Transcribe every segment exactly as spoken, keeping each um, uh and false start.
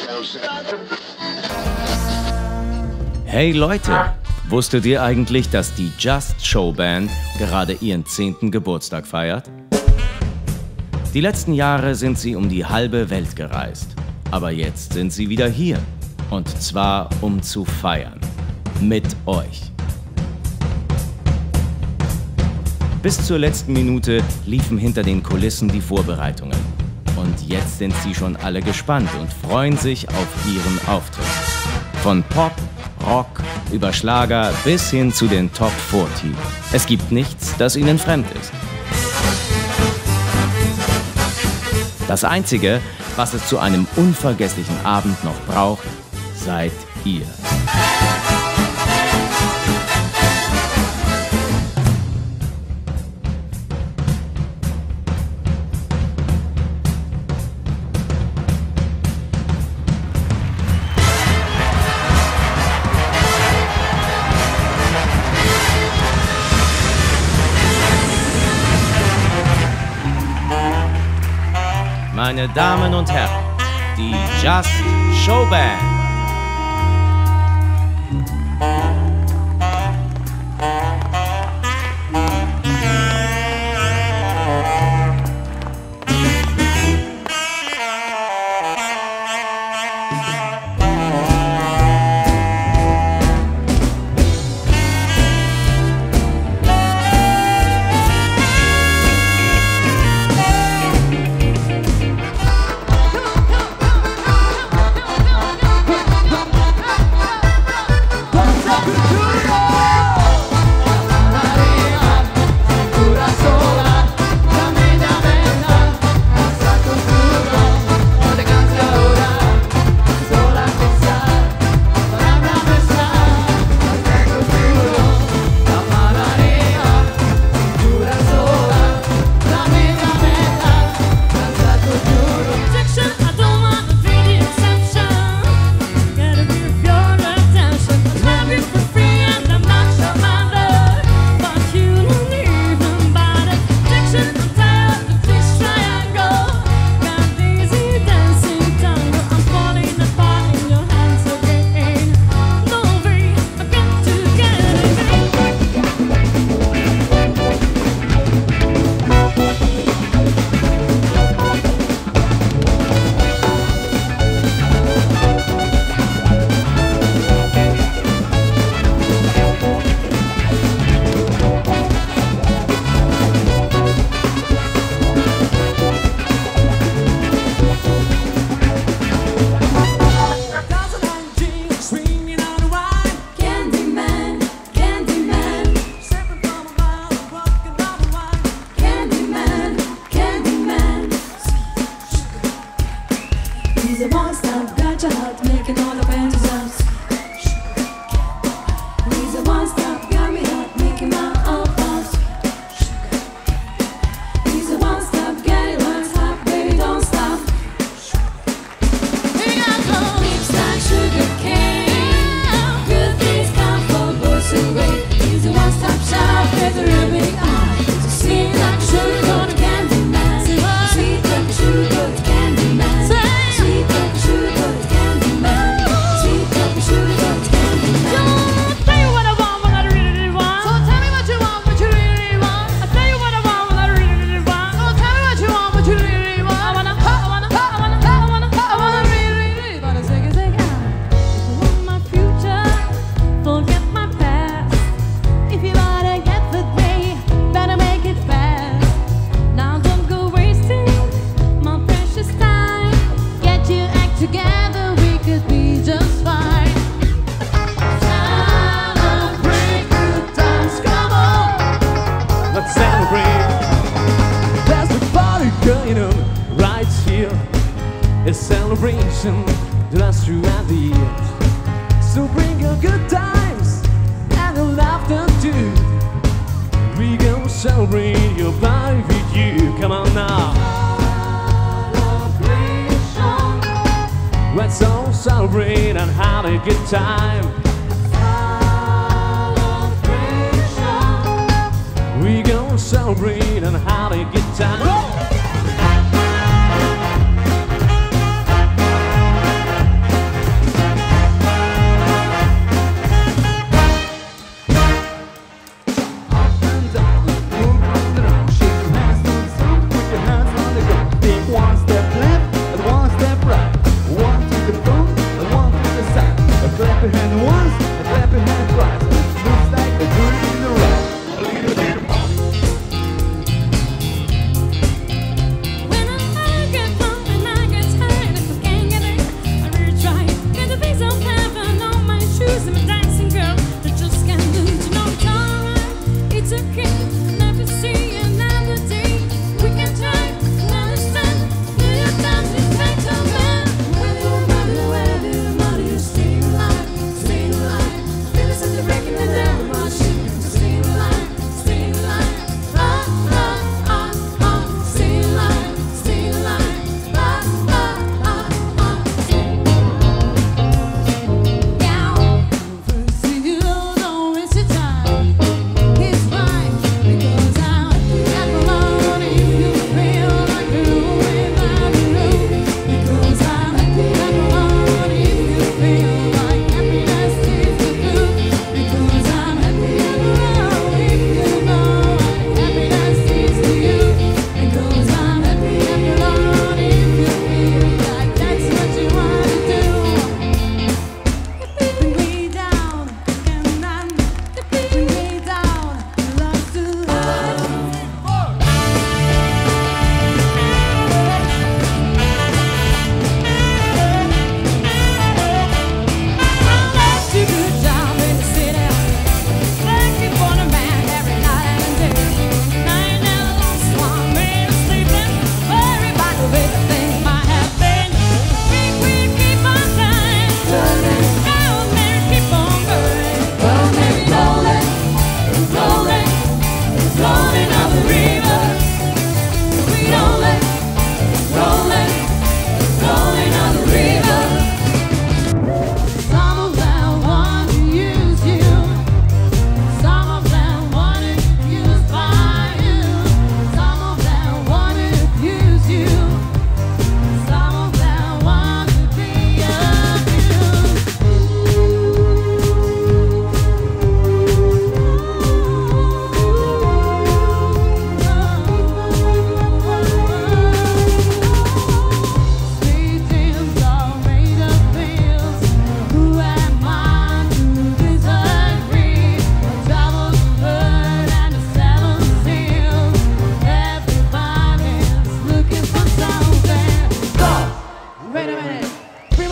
Hey Leute, wusstet ihr eigentlich, dass die Just Show Band gerade ihren zehnten Geburtstag feiert? Die letzten Jahre sind sie um die halbe Welt gereist. Aber jetzt sind sie wieder hier. Und zwar um zu feiern. Mit euch. Bis zur letzten Minute liefen hinter den Kulissen die Vorbereitungen. Und jetzt sind sie schon alle gespannt und freuen sich auf ihren Auftritt. Von Pop, Rock, über Schlager bis hin zu den Top vierzig. Es gibt nichts, das ihnen fremd ist. Das Einzige, was es zu einem unvergesslichen Abend noch braucht, seid ihr. Meine Damen und Herren, die Just Show Band. A celebration that lasts throughout the years. So bring your good times and your laughter too. We gonna celebrate your body with you. Come on now. Celebration. Let's all celebrate and have a good time. Celebration. We gonna celebrate and have a good time. Go!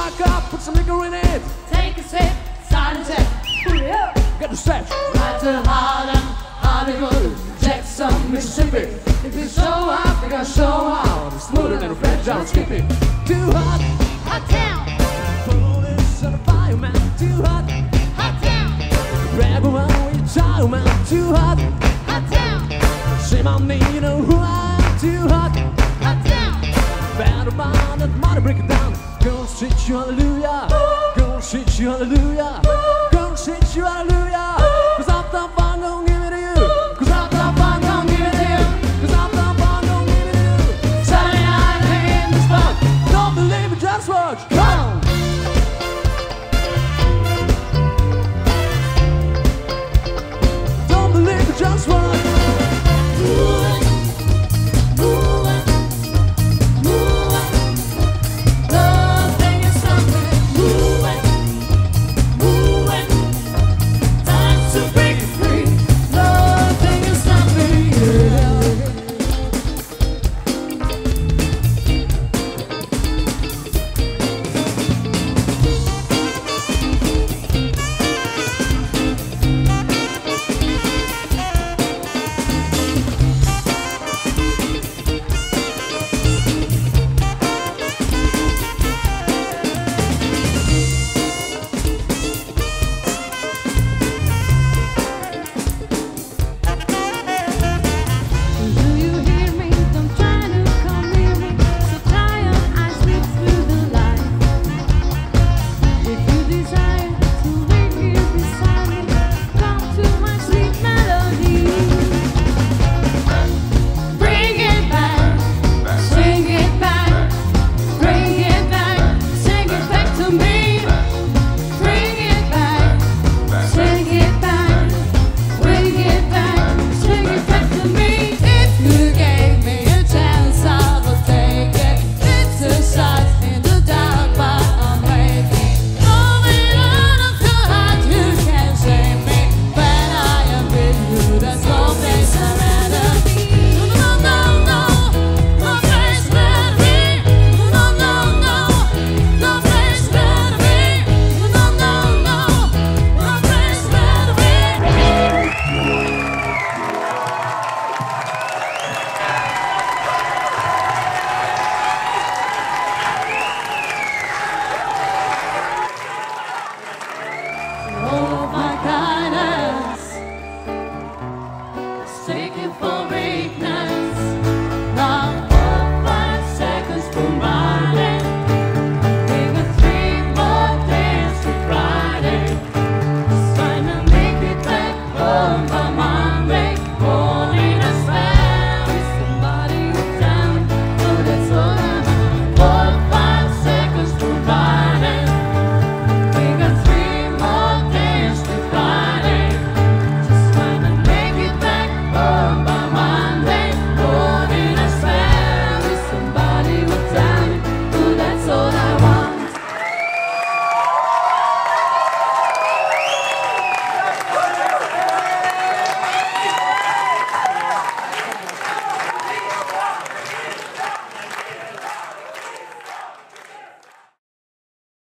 rock up, put some liquor in it. Take a sip, start a tip. Get the steps. Right to Harlem, Hollywood, Jackson, Mississippi. If you show up, we gotta show out. It's smoother than a French out skipping. Too hot, Hot town, police and a fireman. Too hot, hot town, grab around with your child, man. Too hot, hot town, shame on me, you know who I am. Too hot, hot town. bad about that money, break it down. Girl, shit you hallelujah. Girl, shit you hallelujah. Girl, shit you hallelujah.